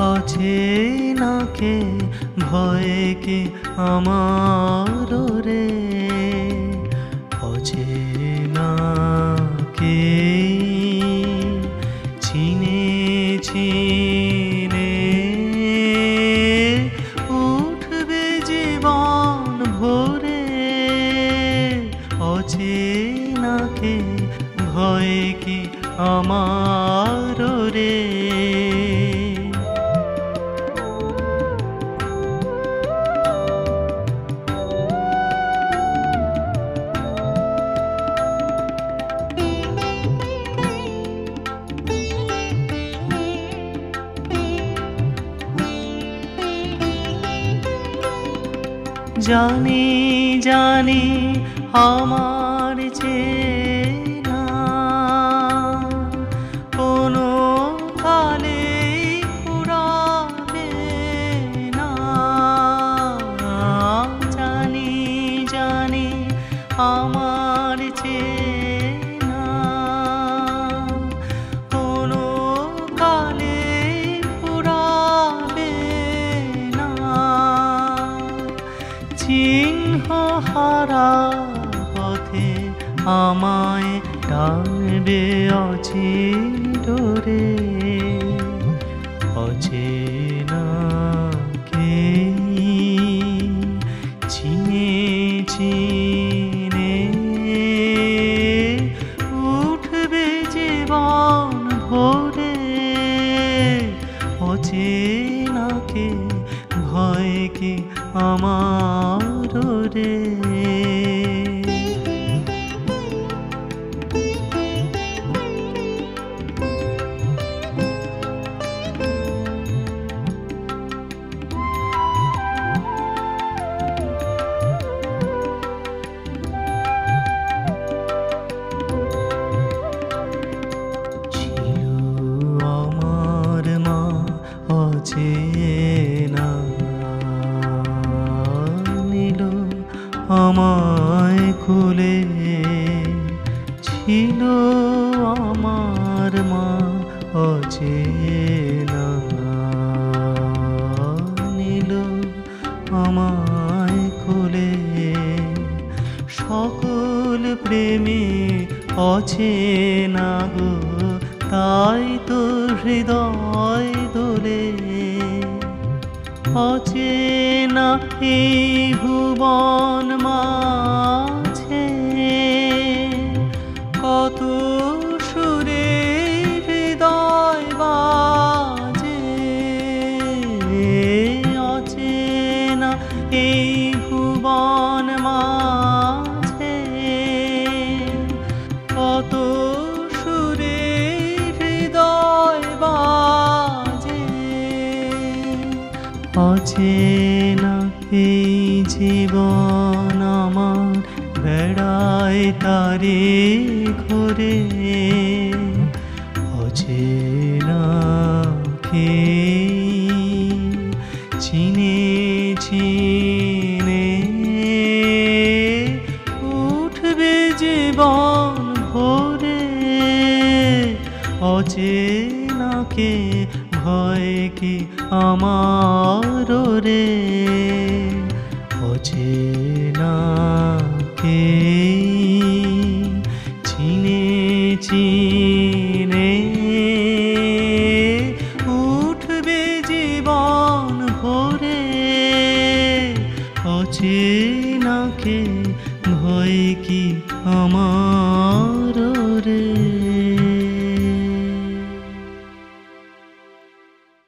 অচেনাকে ভয়ে কি আমার রে, অচেনাকে চিনে চিনে উঠবে জীবন ভরে, অচেনাকে ভয়ে কি আমার রে। জানি জানি আমার চেনা কোনো কালে ফুরাবে না, জানি জানি আমার চেনা কোনো কালে ফুরাবে না, চিহ্ন হারা পথে আমায় টানবে অচিরে, অচেনাকে চিনে চিনে উঠবে জীবন ভরে, অচেনাকে ভয় কি আমার রে। ছিল আমার মা অচেনা, নিল আমায় কোলে, ছিল আমার মা অচেনা, নিল আমায় কোলে, সকল প্রেমে অচেনা গো, তাই তো হৃদয় দোলে, অচেনা এই ভুবন মাঝে কত সুরে হৃদয় বাজে, অচেনা এই ভুবন মাঝে কত সুরে হৃদয় বাজে, অচেনা এই জীবন আমার বেড়ায় তারে ঘরে, অচেনাকে চিনে চিনে উঠবে জীবন ভরে, অচেনাকে ভয় কি আমার রে, অচেনাকে চিনে চিনে উঠবে জীবন ভরে, অচেনাকে ভয় কি আমার।